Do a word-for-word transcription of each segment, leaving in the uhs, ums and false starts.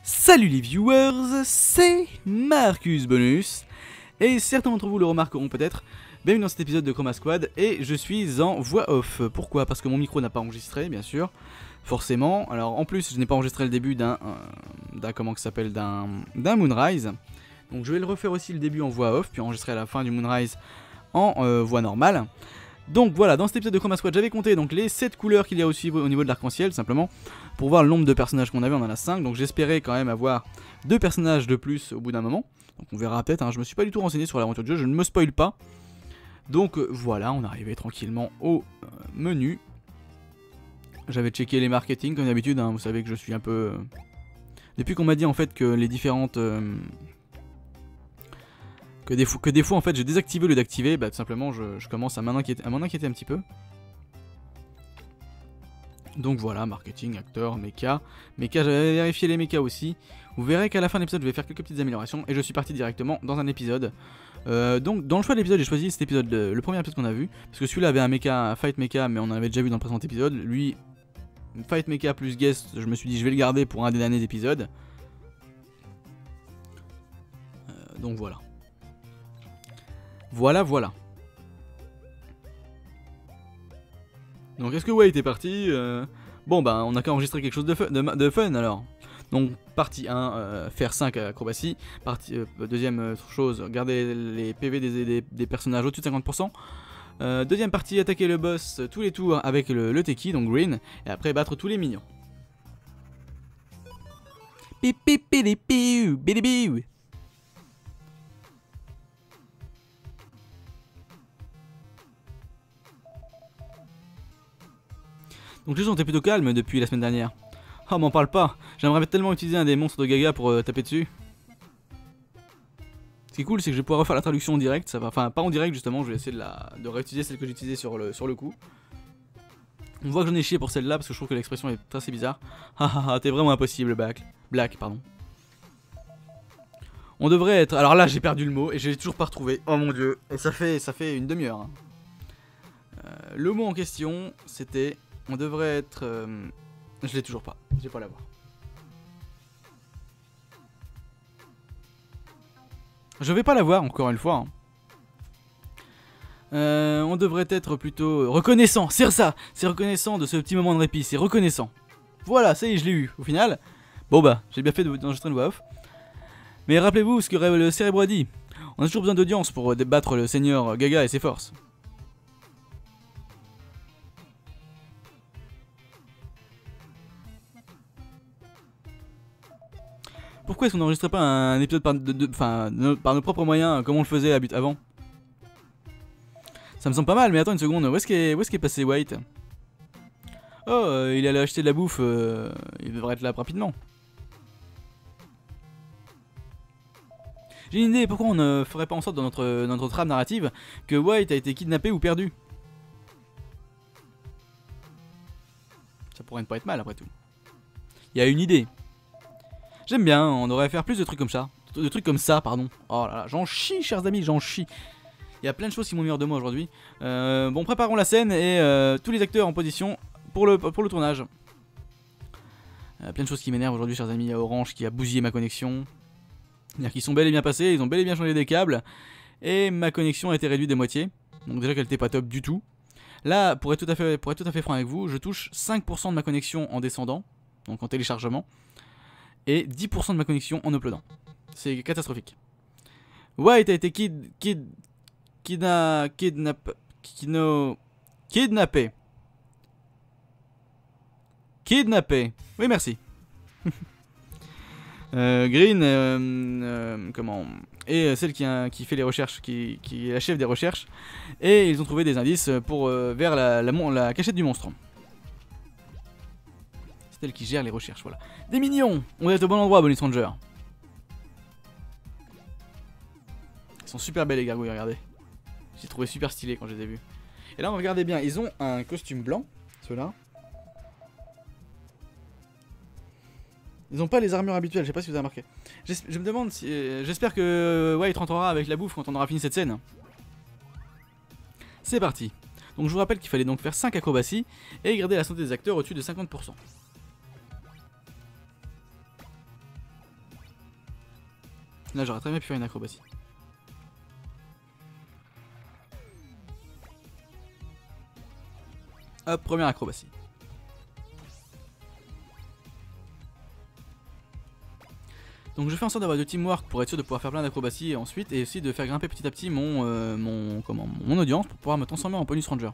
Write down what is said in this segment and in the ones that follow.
Salut les viewers, c'est Marcus Bonus. Et certains d'entre vous le remarqueront peut-être, bienvenue dans cet épisode de Chroma Squad. Et je suis en voix off. Pourquoi? Parce que mon micro n'a pas enregistré, bien sûr. Forcément. Alors en plus, je n'ai pas enregistré le début d'un... Euh, d'un comment que ça s'appelle d'un d'un Moonrise. Donc je vais le refaire aussi le début en voix off, puis enregistrer à la fin du Moonrise en euh, voix normale. Donc voilà, dans cet épisode de Chroma Squad, j'avais compté donc les sept couleurs qu'il y a aussi au niveau de l'arc-en-ciel, simplement, pour voir le nombre de personnages qu'on avait, on en a cinq, donc j'espérais quand même avoir deux personnages de plus au bout d'un moment. Donc on verra peut-être, hein, je me suis pas du tout renseigné sur l'aventure du jeu, je ne me spoil pas. Donc euh, voilà, on arrivait tranquillement au euh, menu. J'avais checké les marketing comme d'habitude, hein, vous savez que je suis un peu... Euh... Depuis qu'on m'a dit en fait que les différentes... Euh... Que des, fois, que des fois en fait j'ai désactivé le d'activer, bah tout simplement je, je commence à m'en inquiéter, à m'en inquiéter un petit peu. Donc voilà, marketing, acteur, mecha. Mecha, j'avais vérifié les mechas aussi. Vous verrez qu'à la fin de l'épisode je vais faire quelques petites améliorations et je suis parti directement dans un épisode. Euh, donc dans le choix de l'épisode j'ai choisi cet épisode, le, le premier épisode qu'on a vu. Parce que celui-là avait un mecha, un fight mecha, mais on en avait déjà vu dans le précédent épisode. Lui, fight mecha plus guest, je me suis dit je vais le garder pour un des derniers épisodes. Euh, donc voilà. Voilà, voilà. Donc est-ce que Wade est parti euh... Bon bah on a qu'à enregistrer quelque chose de fun, de, de fun alors. Donc partie un, euh, faire cinq acrobaties. Partie, euh, deuxième euh, chose, garder les P V des, des, des personnages au-dessus de cinquante pour cent. Euh, deuxième partie, attaquer le boss tous les tours avec le, le Teki, donc Green. Et après battre tous les minions. Donc les gens étaient plutôt calmes depuis la semaine dernière. Oh m'en parle pas, j'aimerais tellement utiliser un des monstres de Gaga pour euh, taper dessus. Ce qui est cool c'est que je vais pouvoir refaire la traduction en direct, ça va, enfin pas en direct justement, je vais essayer de, la, de réutiliser celle que j'utilisais sur le, sur le coup. On voit que j'en ai chié pour celle-là parce que je trouve que l'expression est assez bizarre. Hahaha, t'es vraiment impossible Black. Black, pardon. On devrait être... Alors là j'ai perdu le mot et je l'ai toujours pas retrouvé, oh mon dieu. Et ça fait, ça fait une demi-heure. Hein. Euh, le mot en question c'était... On devrait être... Euh... Je l'ai toujours pas. Je vais pas l'avoir. Je vais pas l'avoir encore une fois. Hein. Euh, on devrait être plutôt reconnaissant. C'est ça. C'est reconnaissant de ce petit moment de répit. C'est reconnaissant. Voilà, ça y est, je l'ai eu. Au final, bon bah, j'ai bien fait d'enregistrer une voix off. Mais rappelez-vous ce que le cérébro a dit. On a toujours besoin d'audience pour débattre le seigneur Gaga et ses forces. Pourquoi est-ce qu'on n'enregistrait pas un épisode par, de, de, de, de, par nos propres moyens, comme on le faisait à but avant? Ça me semble pas mal, mais attends une seconde, où est-ce qu'est est, est, est passé White? Oh, euh, il allait acheter de la bouffe, euh, il devrait être là rapidement. J'ai une idée, pourquoi on ne ferait pas en sorte dans notre, dans notre trame narrative que White a été kidnappé ou perdu? Ça pourrait ne pas être mal après tout. Il y a une idée. J'aime bien, on devrait faire plus de trucs comme ça. De trucs comme ça, pardon. Oh là là, j'en chie, chers amis, j'en chie. Il y a plein de choses qui m'ont mis hors de moi aujourd'hui. Euh, bon, préparons la scène et euh, tous les acteurs en position pour le, pour le tournage. Euh, plein de choses qui m'énervent aujourd'hui, chers amis. Il y a Orange qui a bousillé ma connexion. C'est-à-dire qu'ils sont bel et bien passés, ils ont bel et bien changé des câbles. Et ma connexion a été réduite de moitié. Donc déjà qu'elle n'était pas top du tout. Là, pour être tout à fait, pour être tout à fait franc avec vous, je touche cinq pour cent de ma connexion en descendant. Donc en téléchargement. Et dix pour cent de ma connexion en uploadant. C'est catastrophique. White a été kid... kid... kidna... kidnap... kidno... kidnappé. Kidnappé. Oui, merci. euh, Green... Euh, euh, comment... Et celle qui, a, qui fait les recherches, qui, qui est la chef des recherches. Et ils ont trouvé des indices pour euh, vers la, la, la cachette du monstre. C'est elle qui gère les recherches, voilà. Des mignons! On est au bon endroit, Bonus Ranger. Ils sont super belles les gargouilles, regardez. J'ai trouvé super stylé quand je les ai vus. Et là, regardez bien, ils ont un costume blanc, ceux-là. Ils n'ont pas les armures habituelles, je sais pas si vous avez remarqué. Je me demande si... Euh, J'espère que White rentrera avec la bouffe quand on aura fini cette scène. C'est parti. Donc je vous rappelle qu'il fallait donc faire cinq acrobaties et garder la santé des acteurs au-dessus de cinquante pour cent. Là j'aurais très bien pu faire une acrobatie. Hop, première acrobatie. Donc je fais en sorte d'avoir du teamwork pour être sûr de pouvoir faire plein d'acrobaties et ensuite, et aussi de faire grimper petit à petit mon, euh, mon, comment, mon audience pour pouvoir me transformer en bonus ranger.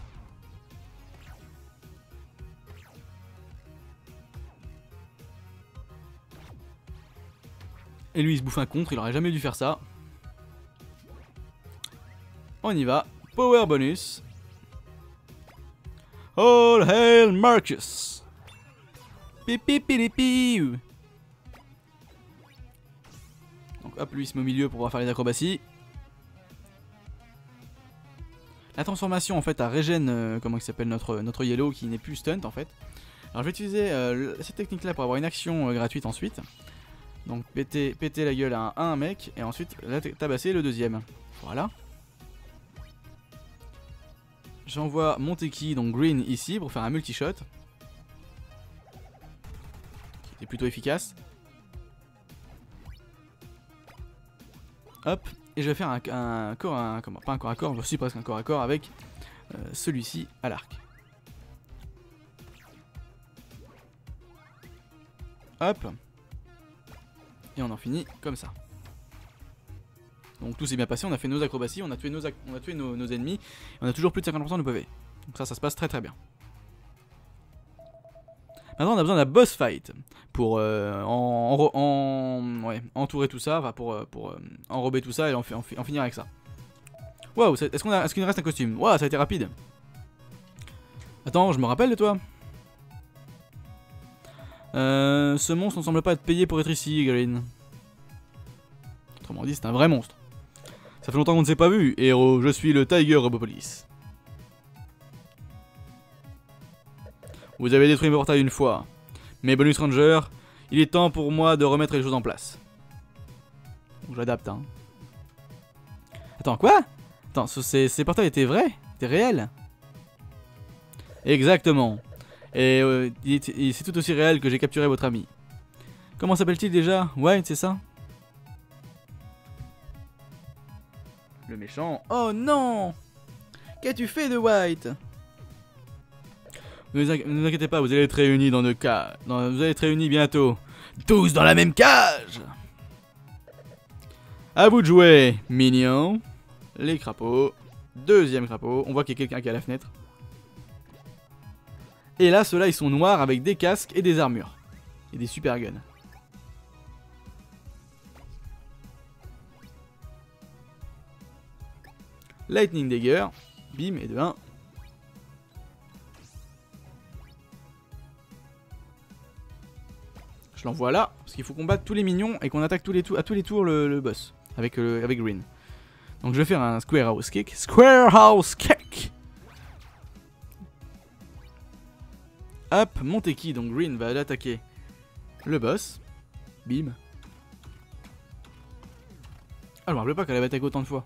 Et lui il se bouffe un contre, il aurait jamais dû faire ça. On y va, power bonus. All hail Marcus. Pipi pipi. Donc hop, lui il se met au milieu pour pouvoir faire les acrobaties. La transformation en fait à régène, euh, comment il s'appelle notre, notre yellow qui n'est plus stunt en fait. Alors je vais utiliser euh, cette technique là pour avoir une action euh, gratuite ensuite. Donc péter, péter la gueule à un, à un mec et ensuite là, tabasser le deuxième. Voilà. J'envoie Monteki, donc green ici pour faire un multi-shot. Qui était plutôt efficace. Hop. Et je vais faire un, un corps, un, comment, pas un corps à corps, je suis presque un corps à corps avec euh, celui-ci à l'arc. Hop. Et on en finit comme ça. Donc tout s'est bien passé, on a fait nos acrobaties, on a tué nos, ac on a tué nos, nos ennemis, et on a toujours plus de cinquante pour cent de P V. Donc ça, ça se passe très très bien. Maintenant on a besoin d'un boss fight pour euh, en, en, en, ouais, entourer tout ça, enfin pour, euh, pour euh, enrober tout ça et en, en, en finir avec ça. Waouh, est-ce qu'on a, est-ce qu'il nous reste un costume? Waouh, ça a été rapide. Attends, je me rappelle de toi. Euh, ce monstre ne semble pas être payé pour être ici, Green. Autrement dit, c'est un vrai monstre. Ça fait longtemps qu'on ne s'est pas vu, héros, je suis le Tiger Robopolis. Vous avez détruit mon portail une fois. Mais bonus ranger, il est temps pour moi de remettre les choses en place. Donc j'adapte, hein. Attends, quoi? Attends, ces, ces portails étaient vrais? Étaient réels? Exactement. Et euh, c'est tout aussi réel que j'ai capturé votre ami. Comment s'appelle-t-il déjà? White, c'est ça? Le méchant. Oh non! Qu'as-tu fait de White? Ne vous inquiétez pas, vous allez être réunis dans nos cages. Vous allez être réunis bientôt. Tous dans la même cage! À vous de jouer, mignon. Les crapauds. Deuxième crapaud. On voit qu'il y a quelqu'un qui est à la fenêtre. Et là, ceux-là, ils sont noirs avec des casques et des armures. Et des super guns. Lightning Dagger. Bim, et de un. Je l'envoie là, parce qu'il faut combattre tous les minions et qu'on attaque tous les à tous les tours le, le boss. Avec, euh, avec Green. Donc je vais faire un Square House Kick. Square House Kick! Hop, Monteki, donc Green va l'attaquer le boss. Bim. Ah, je me rappelais pas qu'elle avait attaqué autant de fois.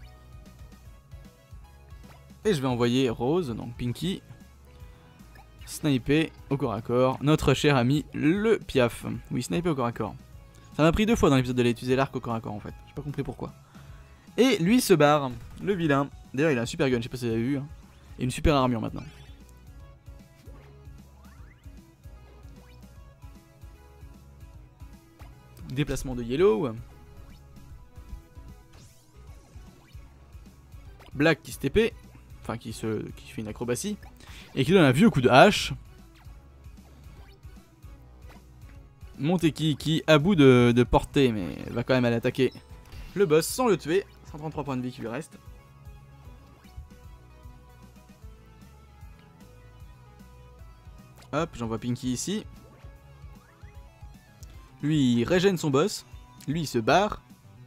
Et je vais envoyer Rose, donc Pinky, sniper au corps à corps, notre cher ami le Piaf. Oui, sniper au corps à corps. Ça m'a pris deux fois dans l'épisode d'aller utiliser l'arc au corps à corps en fait. J'ai pas compris pourquoi. Et lui se barre, le vilain. D'ailleurs, il a un super gun, je sais pas si vous avez vu. Hein. Et une super armure maintenant. Déplacement de Yellow. Black qui se T P. Enfin, qui, se, qui fait une acrobatie. Et qui donne un vieux coup de hache. Monteki qui, à bout de, de portée, mais va quand même aller attaquer le boss sans le tuer. cent trente-trois points de vie qui lui restent. Hop, j'envoie Pinky ici. Lui, il régène son boss. Lui, il se barre.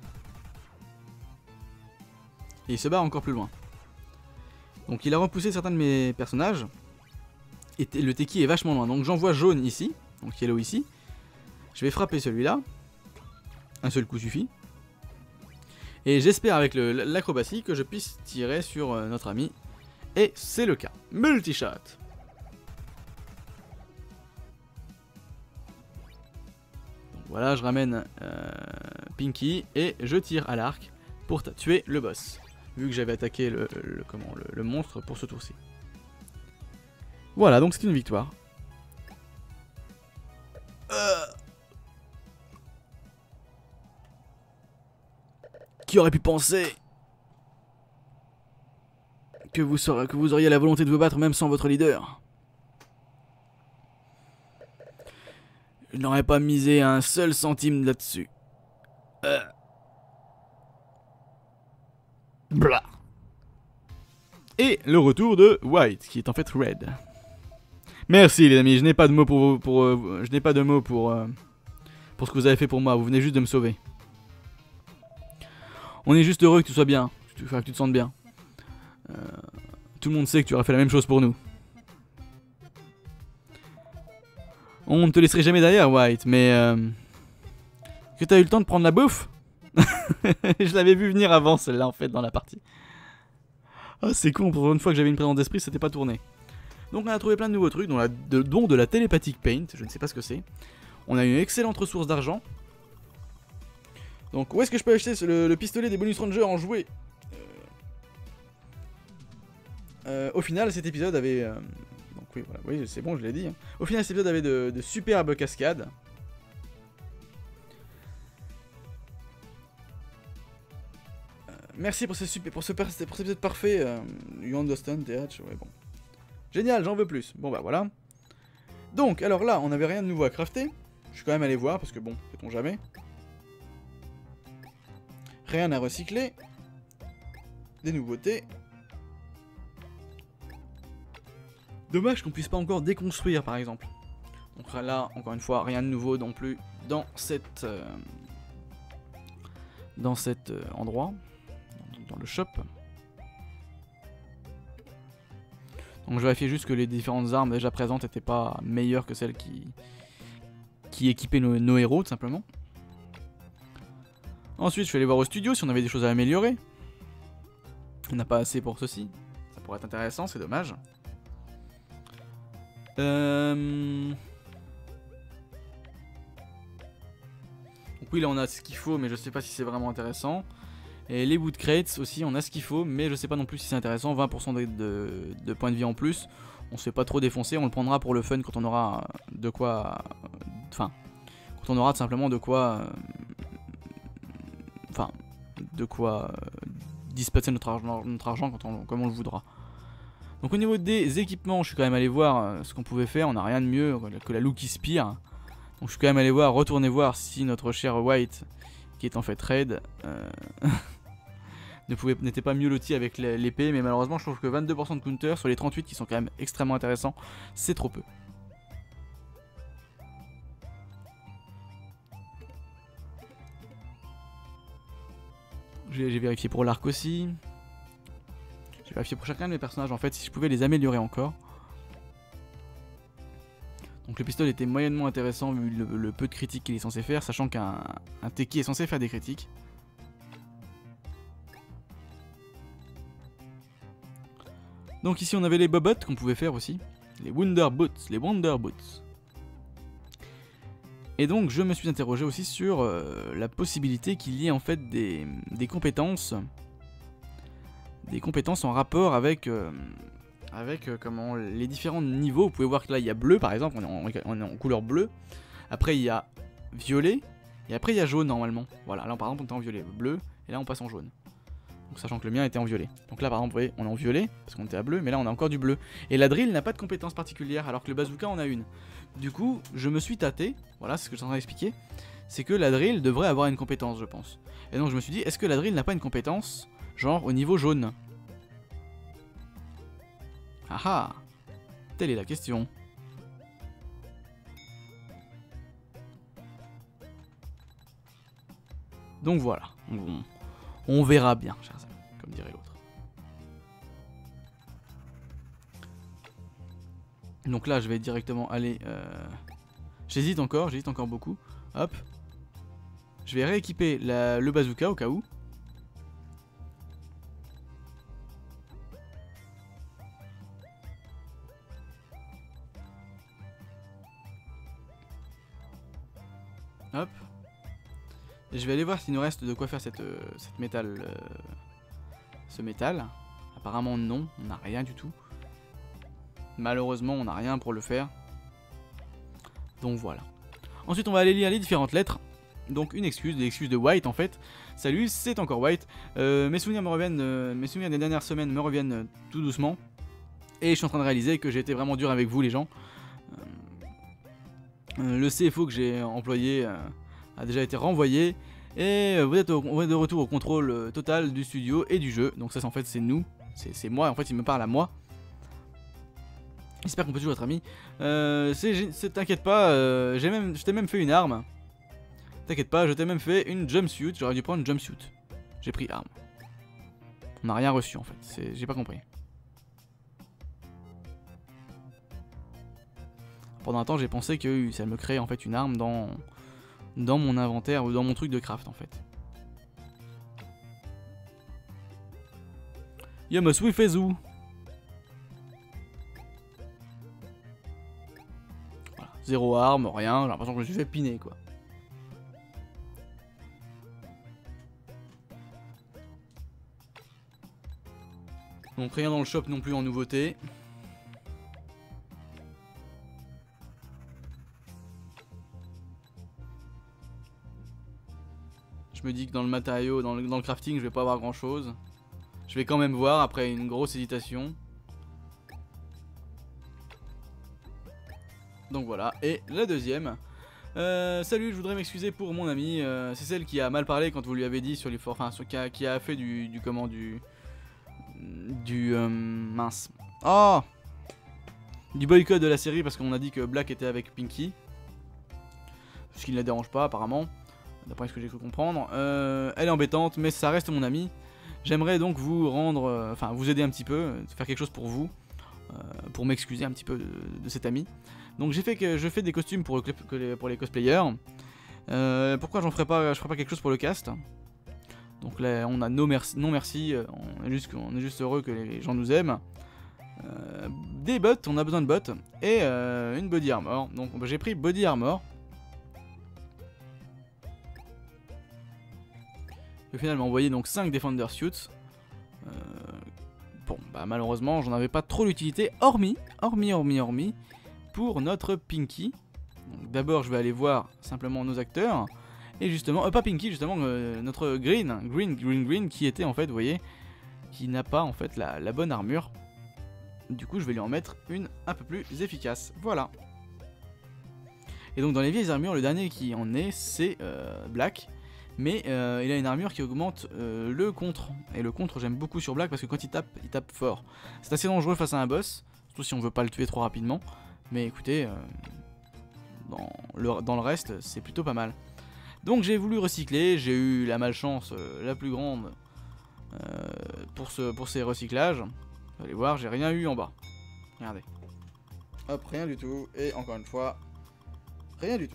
Et il se barre encore plus loin. Donc il a repoussé certains de mes personnages. Et le Teki est vachement loin. Donc j'envoie jaune ici. Donc yellow ici. Je vais frapper celui-là. Un seul coup suffit. Et j'espère avec l'acrobatie que je puisse tirer sur euh, notre ami. Et c'est le cas. Multi-shot. Donc voilà, je ramène euh, Pinky et je tire à l'arc pour tuer le boss. Vu que j'avais attaqué le, le, comment, le, le monstre pour ce tour-ci. Voilà, donc c'est une victoire. Euh... Qui aurait pu penser que vous, saurez, que vous auriez la volonté de vous battre même sans votre leader? Je n'aurais pas misé un seul centime là-dessus. Euh... Blah. Et le retour de White, qui est en fait Red. Merci les amis, je n'ai pas de mots pour vous, pour, euh, je n'ai pas de mots pour, euh, pour ce que vous avez fait pour moi. Vous venez juste de me sauver. On est juste heureux que tu sois bien, que tu te sentes bien. Euh, tout le monde sait que tu auras fait la même chose pour nous. On ne te laisserait jamais derrière, White, mais... Euh, que t'as eu le temps de prendre la bouffe? Je l'avais vu venir avant, celle-là, en fait, dans la partie. Ah, oh, c'est con, pour une fois que j'avais une présence d'esprit, c'était pas tourné. Donc on a trouvé plein de nouveaux trucs, dont, la, de, dont de la télépathique paint, je ne sais pas ce que c'est. On a une excellente ressource d'argent. Donc où est-ce que je peux acheter le, le pistolet des bonus rangers en jouet? euh... Euh, Au final, cet épisode avait... Euh... Donc oui, voilà, oui c'est bon, je l'ai dit. Hein. Au final, cet épisode avait de, de superbes cascades. Euh, merci pour, ce super, pour, ce, pour cet épisode parfait. Euh, you understand, T H, ouais bon. Génial, j'en veux plus. Bon bah voilà. Donc, alors là, on n'avait rien de nouveau à crafter. Je suis quand même allé voir, parce que bon, sait-on jamais. Rien à recycler. Des nouveautés. Dommage qu'on puisse pas encore déconstruire, par exemple. Donc là, encore une fois, rien de nouveau non plus dans cette... Euh, dans cet euh, endroit. Dans le shop. Donc je vérifiais juste que les différentes armes déjà présentes n'étaient pas meilleures que celles qui, qui équipaient nos, nos héros, tout simplement. Ensuite, je suis allé voir au studio si on avait des choses à améliorer. On n'a pas assez pour ceci. Ça pourrait être intéressant, c'est dommage. Euh... Donc oui, là on a ce qu'il faut, mais je sais pas si c'est vraiment intéressant. Et les wood crates aussi, on a ce qu'il faut, mais je sais pas non plus si c'est intéressant. vingt pour cent de, de, de points de vie en plus. On se fait pas trop défoncer, on le prendra pour le fun quand on aura de quoi... Enfin, quand on aura tout simplement de quoi... Enfin, de quoi euh, dispenser notre argent, notre argent quand on, comme on le voudra. Donc au niveau des équipements, je suis quand même allé voir euh, ce qu'on pouvait faire. On n'a rien de mieux que la Lucky Spear. Donc je suis quand même allé voir, retourner voir si notre cher White, qui est en fait Red, euh, n'était pas mieux loti avec l'épée. Mais malheureusement, je trouve que vingt-deux pour cent de counter sur les trente-huit qui sont quand même extrêmement intéressants, c'est trop peu. J'ai vérifié pour l'arc aussi. J'ai vérifié pour chacun de mes personnages en fait si je pouvais les améliorer encore. Donc le pistolet était moyennement intéressant vu le, le peu de critiques qu'il est censé faire, sachant qu'un un Teki est censé faire des critiques. Donc ici on avait les bobottes qu'on pouvait faire aussi. Les Wonder Boots, les Wonder Boots. Et donc je me suis interrogé aussi sur euh, la possibilité qu'il y ait en fait des, des compétences des compétences en rapport avec euh, avec euh, comment les différents niveaux. Vous pouvez voir que là il y a bleu par exemple, on est en, on est en couleur bleue. Après il y a violet et après il y a jaune normalement. Voilà, là par exemple on est en violet, bleu et là on passe en jaune. Donc sachant que le mien était en violet. Donc là par exemple vous voyez on est en violet parce qu'on était à bleu, mais là on a encore du bleu. Et la drill n'a pas de compétence particulière alors que le bazooka en a une. Du coup, je me suis tâté, voilà, c'est ce que je suis en train d'expliquer, c'est que la drill devrait avoir une compétence, je pense. Et donc je me suis dit, est-ce que la drill n'a pas une compétence, genre au niveau jaune? Ah ah, telle est la question. Donc voilà, on, on verra bien, chers amis, comme dirait l'autre. Donc là, je vais directement aller... Euh... J'hésite encore, j'hésite encore beaucoup. Hop. Je vais rééquiper la... le bazooka au cas où. Hop. Je vais aller voir s'il nous reste de quoi faire cette, euh, cette métal. Euh, ce métal. Apparemment non, on n'a rien du tout. Malheureusement on n'a rien pour le faire. Donc voilà. Ensuite on va aller lire les différentes lettres. Donc une excuse, des excuses de White en fait. Salut, c'est encore White. Euh, mes souvenirs me reviennent, euh, mes souvenirs des dernières semaines me reviennent euh, tout doucement. Et je suis en train de réaliser que j'ai été vraiment dur avec vous les gens. Euh, euh, le C F O que j'ai employé euh, a déjà été renvoyé. Et euh, vous êtes au, de retour au contrôle euh, total du studio et du jeu. Donc ça en fait c'est nous, c'est moi, en fait il me parle à moi. J'espère qu'on peut toujours être amis. Euh, T'inquiète pas, euh, même, je t'ai même fait une arme. T'inquiète pas, je t'ai même fait une jumpsuit. J'aurais dû prendre une jumpsuit. J'ai pris arme. On n'a rien reçu en fait, j'ai pas compris. Pendant un temps j'ai pensé que ça me créait en fait une arme dans, dans mon inventaire ou dans mon truc de craft en fait. Yamasui Fezu. Voilà, zéro arme, rien, j'ai l'impression que je me suis fait piner quoi. Donc rien dans le shop non plus en nouveauté. Je me dis que dans le matériau, dans le, dans le crafting, je vais pas avoir grand chose. Je vais quand même voir après une grosse hésitation. Donc voilà, et la deuxième. Euh, salut, je voudrais m'excuser pour mon amie. Euh, c'est celle qui a mal parlé quand vous lui avez dit sur les forts. Enfin, qui a, qui a fait du, du comment du. Du. Euh, mince. Oh, du boycott de la série parce qu'on a dit que Black était avec Pinky. Ce qui ne la dérange pas apparemment. D'après ce que j'ai cru comprendre. Euh, elle est embêtante, mais ça reste mon amie. J'aimerais donc vous rendre. Euh, enfin, vous aider un petit peu. Faire quelque chose pour vous. Euh, pour m'excuser un petit peu de, de cette amie. Donc j'ai fait que je fais des costumes pour, le, pour les cosplayers. Euh, pourquoi j'en ferais pas, je ferais pas quelque chose pour le cast? Donc là on a no merci, non merci, on est juste, on est juste heureux que les gens nous aiment. Euh, des bottes, on a besoin de bottes. Et euh, une body armor. Donc bah, j'ai pris body armor. Au final m'a envoyé donc cinq Defender Suits. Euh, bon bah malheureusement j'en avais pas trop l'utilité. Hormis, hormis, hormis, hormis. Pour notre Pinky. D'abord je vais aller voir simplement nos acteurs. Et justement, euh, pas Pinky, justement euh, notre Green, Green, Green, Green qui était en fait, vous voyez, qui n'a pas en fait la, la bonne armure. Du coup je vais lui en mettre une un peu plus efficace. Voilà. Et donc dans les vieilles armures, le dernier qui en est c'est euh, Black. Mais euh, il a une armure qui augmente euh, le contre. Et le contre j'aime beaucoup sur Black parce que quand il tape, il tape fort. C'est assez dangereux face à un boss. Surtout si on veut pas le tuer trop rapidement. Mais écoutez, euh, dans, le, dans le reste, c'est plutôt pas mal. Donc j'ai voulu recycler, j'ai eu la malchance euh, la plus grande euh, pour, ce, pour ces recyclages. Vous allez voir, j'ai rien eu en bas. Regardez. Hop, rien du tout. Et encore une fois, rien du tout.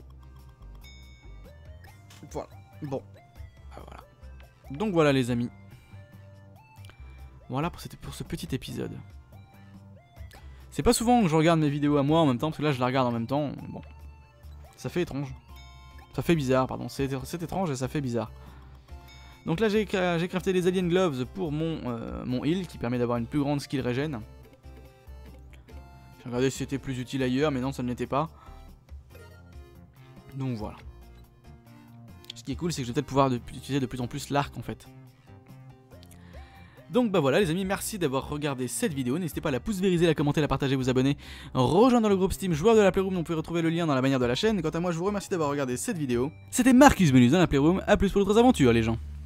Voilà. Bon. Ben voilà. Donc voilà les amis. Voilà pour, cette, pour ce petit épisode. C'est pas souvent que je regarde mes vidéos à moi en même temps, parce que là je la regarde en même temps. Bon, ça fait étrange. Ça fait bizarre, pardon. C'est étrange et ça fait bizarre. Donc là j'ai crafté les Alien Gloves pour mon, euh, mon heal, qui permet d'avoir une plus grande skill régène. J'ai regardé si c'était plus utile ailleurs, mais non, ça ne l'était pas. Donc voilà. Ce qui est cool, c'est que je vais peut-être pouvoir de, utiliser de plus en plus l'arc en fait. Donc bah voilà les amis, merci d'avoir regardé cette vidéo, n'hésitez pas à la pouce vériser, la commenter, la partager, vous abonner, rejoindre le groupe Steam joueur de la Playroom, dont vous pouvez retrouver le lien dans la bannière de la chaîne. Quant à moi je vous remercie d'avoir regardé cette vidéo. C'était Marcus Bonus dans la Playroom, à plus pour d'autres aventures les gens.